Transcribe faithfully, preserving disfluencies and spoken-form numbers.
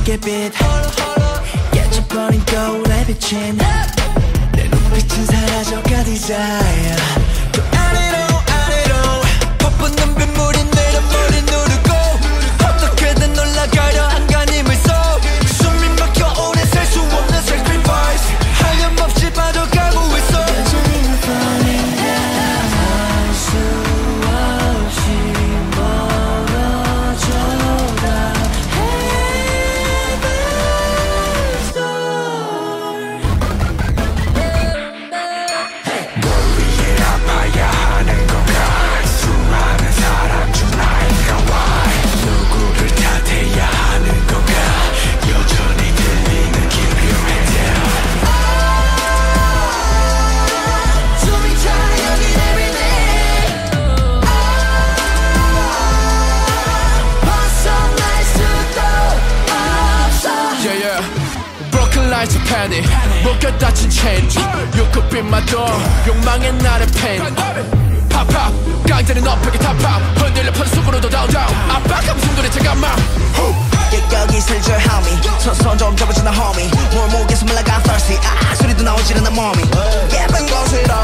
시계빛 깨져버린 거울에 비친 내 눈빛은 사라져가 desire 그 아래로 아래로 퍼붓는 빗물이 내려 머리 누르고 어떻게든 올라가려 안간힘을 써 숨이 막혀 오래 살 수 없는 sacrifice 하염없이 빠져가고 있어 여전히 나 falling down 할 수 없이 멀어져가 heaven's door 널 위해 아파야 하는 건가 수많은 사람 중 나이가 why 누구를 탓해야 하는 건가 여전히 들리는 기묘해 숨이 차 여긴 everyday 벗어날 수도 없어 Yeah yeah Broken lights of panic 목에 다친 chain You could be my door 욕망의 나의 pain Pop pop 강제는 너에게 다 pop 흔들려 편속으로도 down down 압박감 숨돌이 잠깐만 여기 슬져 homie 손 좀 잡아주나 homie 뭘 목에서 말라가 thirsty 아 소리도 나오질 않는 몸이 예쁜 곳으로